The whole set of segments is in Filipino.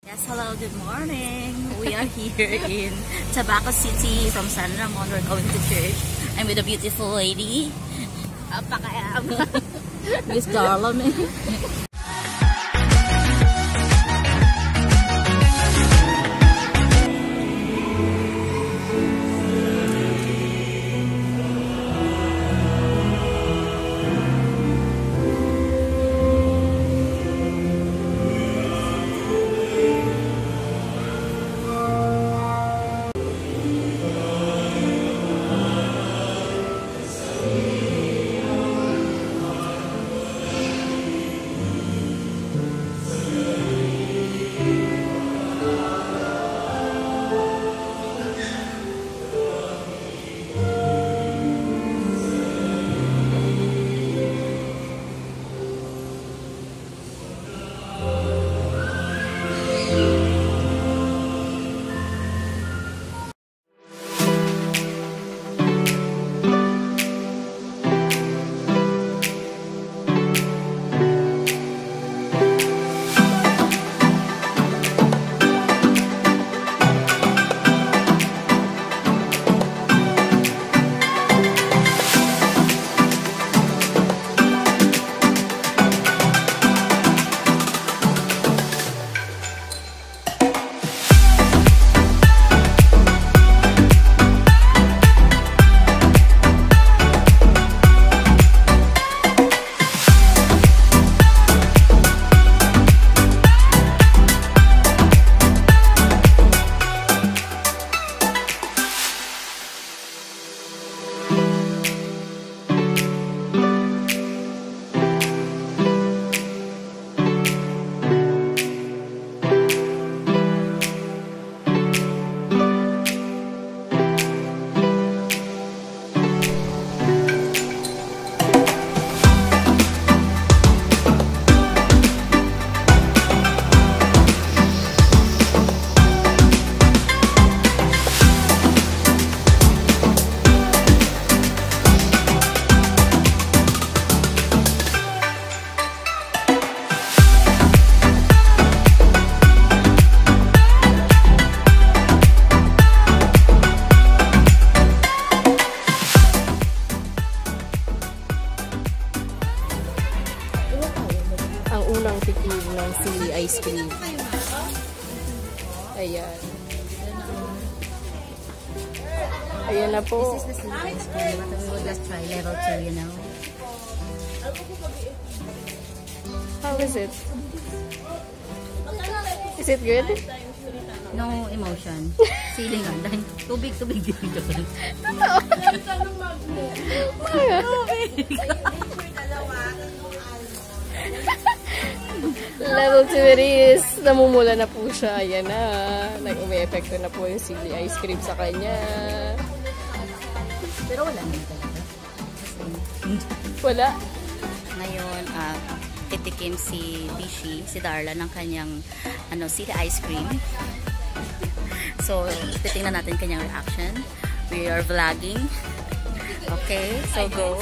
Yes, hello, good morning. We are here in Tabaco City from San Ramon. We're going to church. I'm with a beautiful lady. Miss Darla. Sili Ice Cream. Ayan. Ayan na po. This is the Sili Ice Cream. But we would just try level 2, you know. How is it? Is it good? No emotion. Sili nga. Dahil tubig din doon. Totoo. Level 2 it is. Namumula na po siya. Ayan na. Nag-umi-epekto na po yung Sili Ice Cream sa kanya. Pero wala naman talaga. Wala. Ngayon, titikim si Bishi, si Darla, ng kanyang Sili Ice Cream. So, titingnan natin kanyang reaction. We are vlogging. Okay, so go.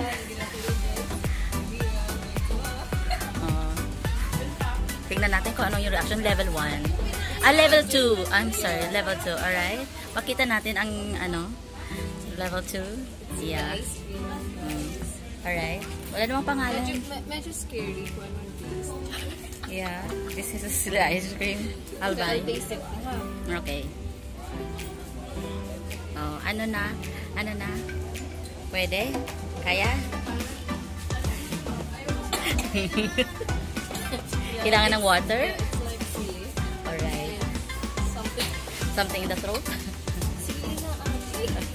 Tingnan natin kung anong yung reaction. Level 1. Level 2. I'm sorry, level 2. Alright? Makita natin ang level 2. Yeah. Alright. Wala namang pangalan. Medyo scary kung anong taste. Yeah. This is a Sili Ice Cream. Albay. Okay. Oh, ano na? Pwede? Kaya? Kailangan ng water? Alright. Something in the throat?